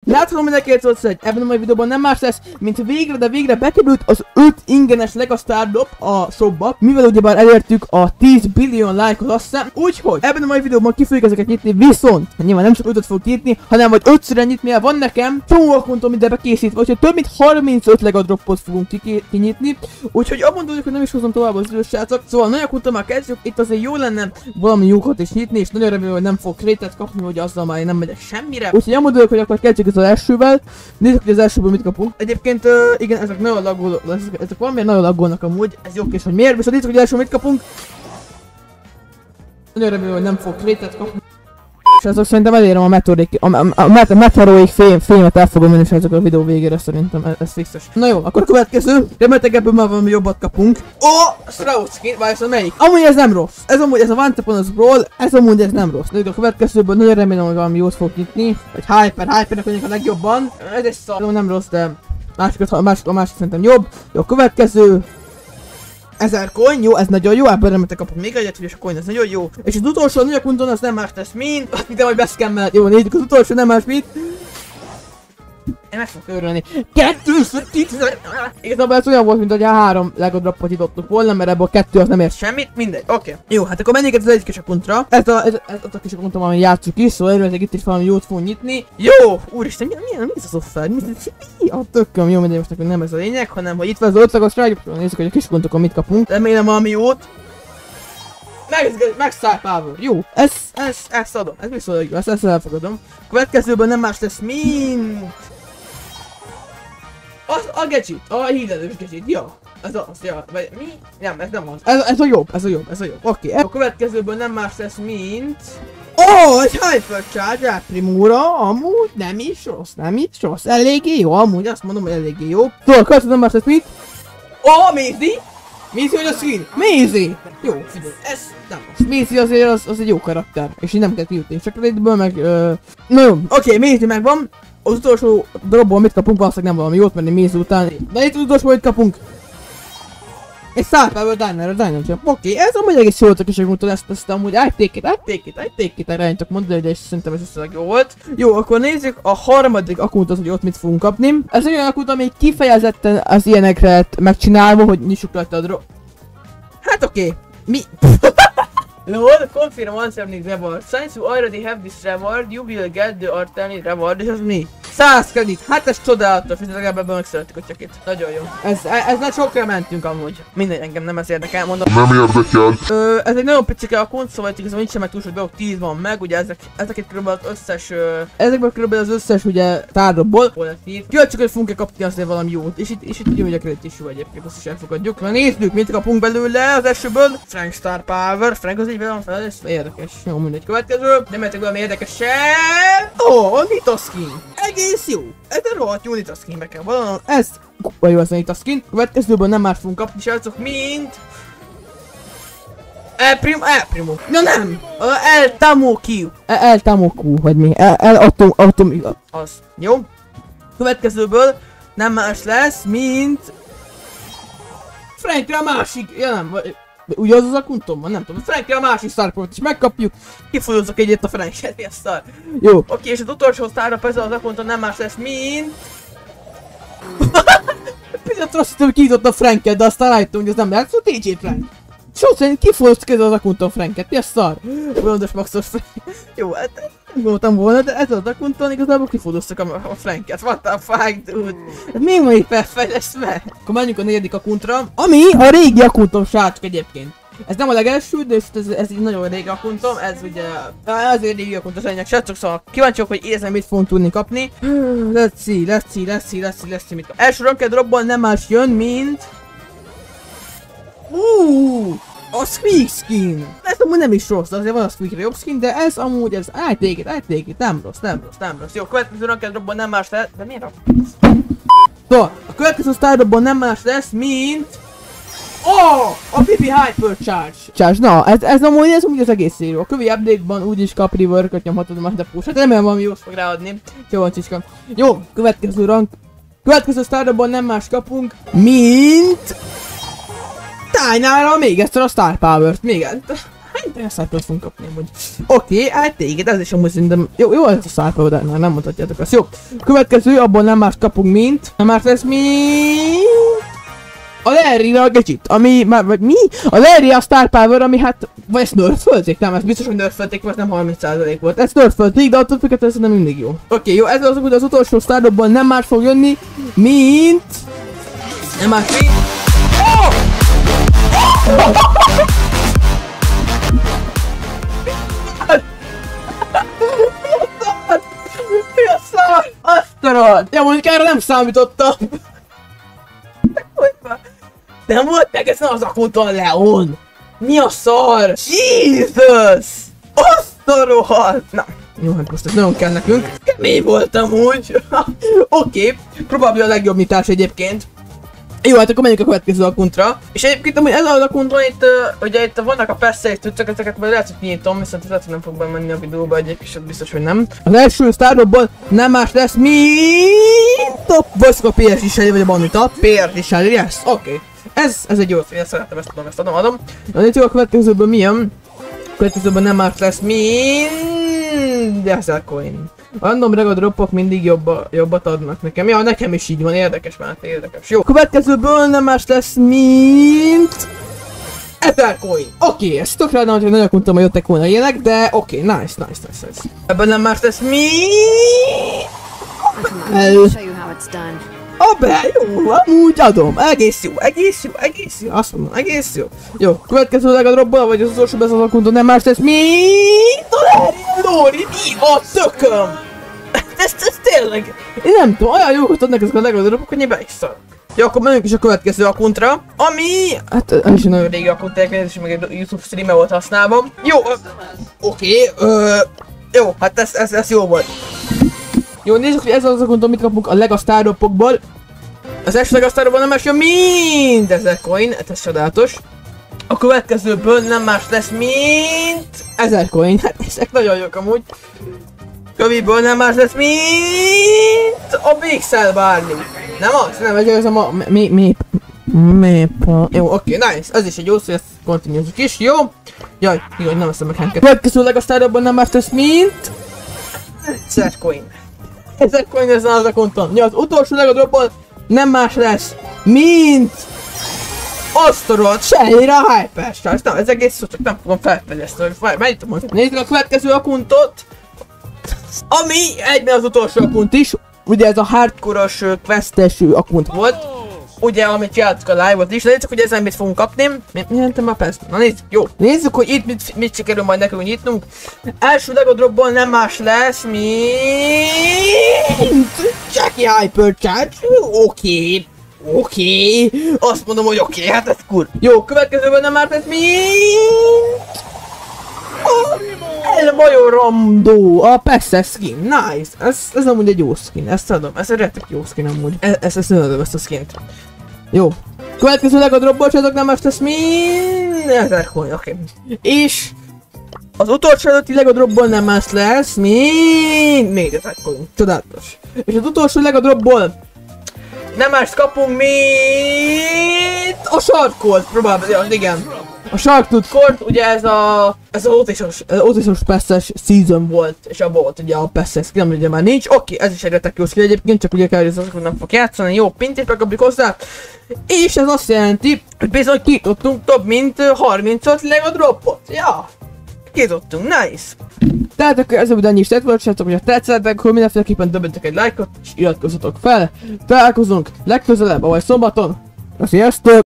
Láthatom mindenkiért szólt, hogy ebben a mai videóban nem más lesz, mint végre, de végre bekerült az 5 ingyenes Lego Star Drop a shopba, mivel ugyebár elértük a 10 billion like-ot, azt hiszem. Úgyhogy ebben a mai videóban ki fogjuk ezeket nyitni, viszont nyilván nem csak 5-öt fogok nyitni, hanem vagy 5-ször nyitni, van nekem csomó akkontom ide bekészítve, úgyhogy több mint 35 Lego Dropot fogunk kinyitni. Úgyhogy abban tudjuk, hogy nem is hozom tovább az idős srácok. Szóval nagy akkontommal kezdjük, itt azért jó lenne valami jókat is nyitni, és nagyon remélem, hogy nem fog krétet kapni, hogy azzal már én nem megyek semmire. Úgyhogy elmondjuk, hogy akkor kezdjük az elsővel. Nézzük, hogy az elsőből mit kapunk. Egyébként igen, ezek nagyon laggolnak, ezek valamiért nagyon laggolnak amúgy, ez jó kés, hogy miért, viszont nézzük, hogy az első mit kapunk. Nagyon remélem, hogy nem fog krétet kapni. És azok szerintem elérem a meteoroik fémet el fogom menni ezek a videó végére, szerintem ez fixes. Na jó, akkor a következő, reméltek ebből már valami jobbat kapunk. Strauss skin, várj, melyik? Amúgy ez nem rossz. Ez amúgy ez a Once Upon a Brawl, ez amúgy ez nem rossz. Nézzük a következőből, nagyon remélem, hogy valami jót fog nyitni. Egy Hypernek mondjuk a legjobban. Ez egy szar, nem rossz, de a másik szerintem jobb. Jó, a következő. 1000 coin, jó, ez nagyon jó, ebből reméltek kapok még egyet, hogy a coin ez nagyon jó. És az utolsó nagy akkonton az nem más tesz, mint de majd beszkemmel. Jó, nézzük, az utolsó nem más mint. Én meg fogok örülni. 210. Igazából ez olyan volt, mint hogy a 3 Lego Dropot nyitottuk volna, mert ebből a 2 az nem ér semmit, mindegy, oké. Jó, hát akkor menjünk az egy kis akkontra. Ez a kis akkontom, amit játsszuk is, szóval örültek itt is valami jót fogunk nyitni. Jó, úristen, mi ez az offer? Mi a tököm? Jó, mindegy, most nekünk nem ez a lényeg, hanem hogy itt van az 5 szagos rájuk, nézzük, hogy a kis akkontokon mit kapunk. Remélem valami jót. Meg Star Power, jó, ezt adom, ez viszonylag jó, ezt elfogadom. Következőben nem más lesz, mint... A gadget, a hílelős gadget, ja. Ez az, ja, vagy mi? Nem, ez nem az. Ez a jobb. Oké, a következőből nem más lesz, mint... egy Hypercharge Elprimóra, amúgy nem is rossz, eléggé jó, amúgy azt mondom, hogy eléggé jó. Szóval a következő nem más lesz, mint... Maisie vagy a skin? Maisie! Jó, figyelj, ez nem rossz. Maisie azért az egy jó karakter, és így nem kell kijutni, csak rétből meg... Na jó, oké, Maisie megvan. Az utolsó dropból mit kapunk, valószínűleg nem valami jót menni Maisie után. De itt az utolsó mit kapunk? Egy Star Power Dynamo Jump. Oké, ez amúgy egész jó volt a kis akkonton, ezt amúgy I take it, erre csak mondani, de szerintem ez összeleg jó volt. Jó, akkor nézzük a harmadik akkontot, hogy ott mit fogunk kapni. Ez olyan akkont, ami kifejezetten az ilyenekre megcsinálva, hogy nyissuk rajta a drop. Hát oké. Mi? Lol, confirm answering reward. Since you already have this reward, you will get the alternate reward. És az mi? 100 kredit. Hát ez csodálatos, mint legalább ebben megszerettük a csakit. Nagyon jó. Ez nagy sokra mentünk amúgy. Mindegy, engem nem ez érdekel, mondom. Nem érdekel. Ez egy nagyon picike akkont, szóval igazából nincs sem meg túl sok dolog, 10 van meg, ugye ezek itt kb. Az összes, ezekből kb. Az összes ugye tárgyból. Költsük, hogy fogunk-e kapni azért valami jót, és itt jó, hogy a kredit is jó egyébként, azt is elfogadjuk. Na nézzük, mit kapunk belőle az elsőből. Frank Star Power, Frank az így van fel, ez érdekes. Jó, mindegy, következő. Nem értek valami érdekesen. A Nita skin. Egész jó. Ez a rohadt jó Nita skin, meg kell vallanom. Ez jó az a Nita skin. Következőből nem más fogunk kapni, srácok, mint... El Primo. No nem! El Tamoku. El Tamoku, vagy mi? El Atom... Az. Jó. Következőből nem más lesz, mint... Frankre a másik... Ja nem, ugye az akkontom van, nem tudom. Frankre a másik Star Power-t is megkapjuk. Kifolyózzak egyet a Franket, mi a szar. Jó. Oké, és az utolsó Star Power az akkonton nem más lesz, mint... Picit rossz, hogy kiított a Franket, de aztán rájöttem, hogy ez nem lehet, szóval TJ Frank. Sőt, szerint kifolyóztuk ezzel az akkonton Franket, mi a szar? Bolondos maxos Frank. Jó, hát nem gondoltam volna, de ez az akkonton igazából kifolyóztuk a Franket. What the fuck, dude? Még ma így felfejlesztve? Akkor menjünk a negyedik akkontra, ami a régi akkontom, srácok egyébként. Ez nem a legelső, de ez egy nagyon régi akkontom, ez ugye... Azért régi akkontom az srácok, szóval kíváncsiak, hogy érzem, mit fogunk tudni kapni. Let's see, mit kap. Első ranked dropból nem más jön, mint... A Squeak skin! Ez amúgy nem is rossz, azért van a Squeakre jobb skin, de ez amúgy, ez I take it, nem rossz. Jó, a következő ranked dropból nem más lesz, de miért Szóval, a következő Star Dropból nem más lesz, mint... A Pipi Hypercharge! Na, ez amúgy az egész szérű. A kövi update-ban úgyis kap rework-öt nyomhatod a de push. Hát remélem valami jót fog ráadni. Jó van, Csiska. Jó, következő Star Dropból nem más kapunk, mint... Tájnára még egyszer a Star Power-t, még Szárpávat fogunk kapni amúgy. Oké, hát téged, ez is amúgy szerintem... Jó ez a szárpáva, de már nem mondhatjátok azt. Jó. Következő, abból nem más kapunk, mint... Nem más lesz, a Larry-ra kicsit, ami már, vagy mi? A Larry a Star Power, ami hát, vagy ezt nerfölték? Nem, ez biztos, hogy nerfölték, mert nem 30% volt. Ezt nerfölték, de attól függetlenül ez nem mindig jó. Oké, jó, ez az utolsó Stardropból nem más fog jönni, mint... Nem más, mint... Oh! Mi a szar? Azt a rohadt! Ja, mondjuk erre nem számítottam. Nem volt meg ezen az akúton, Leon! Mi a szar? Jesus! Azt a rohadt! Na, jó, hát most ez nagyon kell nekünk. Kemény voltam úgy. Oké, próbálja a legjobb nyitás egyébként. Jó, hát akkor menjünk a következő akuntra. És egyébként amúgy ez az akuntron itt, ugye itt vannak a persze tudtok, ezeket majd lehet, hogy nyitom, viszont lehet, hogy nem fog bemenni a videóba egyébként, biztos, hogy nem. Az első Stardropból nem más lesz, mint a Voice PS is vagy a Bonita. PS is yes, oké. Ez egy jó szín, ezt szeretem, ezt adom. Na nézzük a következőből mi jön. A következőből nem más lesz, mint... Desert Coin. A random ragad dropok mindig jobbat adnak nekem. Ja, nekem is így van, érdekes már, érdekes. Jó, a következőből nem más lesz, mint... Ether Coin. Oké, ezt tök rá, hogy nagyon mondtam, hogy jöttek volna ilyenek, de oké, nice. Ebben nem más lesz, mint... Abba, jó, amúgy adom, egész jó, azt mondom, egész jó. Jó, következő legadropból, vagy az utolsó ez az akunton nem más lesz, mint... Lóri, mi a tököm? Ez tényleg... Én nem tudom, olyan jókat adnak ezek a legadropok, hogy én be is szarok. Jó, akkor menjünk is a következő akuntra, ami... Hát, ez is nagyon régi akunt, ez is meg egy YouTube streamer volt használva. Jó, oké, jó, hát ez jó volt. Jó, nézzük, hogy ez az akunton mit kapunk a Lega Stardropokból. Az első Lega Stardropból nem más jön, mint Ether Coin, hát ez csodálatos. A következőből nem más lesz, mint... Ether Coin, hát ezek nagyon jók amúgy. Köviből nem más lesz, mint... A Pixel bármi. Nem az? Nem, ez a jó, oké, nice. Ez is egy jó szó, ezt continuozzuk is, jó? Jaj, igaz, nem veszem meg hánket. Következő Lega Stardropból nem más lesz, mint... Ether Coin. Ether Coin ezen az akunton. Ja, az utolsó legadropból nem más lesz, mint... Azt a rohadt sejre a Hyperstar. Nem, ez egész szó, csak nem fogom felfedezteni. Menjünk most. Nézzük a következő akuntot. Ami egyben az utolsó akunt is. Ugye ez a hardcore-os, questes akunt volt. Ugye, amit játszunk a live-ot is. De nézzük, hogy ezen mit fogunk kapni. Mi jentem már persze? Na nézzük, jó. Nézzük, hogy itt mit sikerül majd nekünk nyitnunk. Első legadropból nem más lesz, mint... Jackie Hypercharge. Oké. Azt mondom, hogy oké, hát ez kur. Jó, következőben nem más lesz, mint... El Majorando, a Pesse skin, nice. Ez amúgy egy jó skin, ezt adom. Ez egy rettek jó skin amúgy. Ezt adom, ezt a skint. Jó. Következő legadropból csinálok nem más lesz, mint... Ether Coin, oké. És... Az utolsó előtti legadropból nem más lesz, mint... Még Ether Coin, csodálatos. És az utolsó legadropból... Nem más kapunk, mint... A Shark Colt, próbálom, igen. A Shark Tooth Court, ugye ez Otisos Pesses season volt, és abban volt ugye a Pesses, nem ugye már nincs. Oké, ez is egy retek jó skill egyébként, csak ugye kell, hogy azok nem fog játszani, jó pintét megkapjuk hozzá. És ez azt jelenti, hogy bizony kitudtunk több mint 35 Lego dropot. Ja, kitudtunk, nice. Tehát akkor ez a videó ennyi is tett volt, srácok, hogyha tetszettek, akkor mindenféleképpen dobjatok egy lájkot, és iratkozzatok fel. Találkozunk legközelebb, ahogy szombaton. Sziasztok!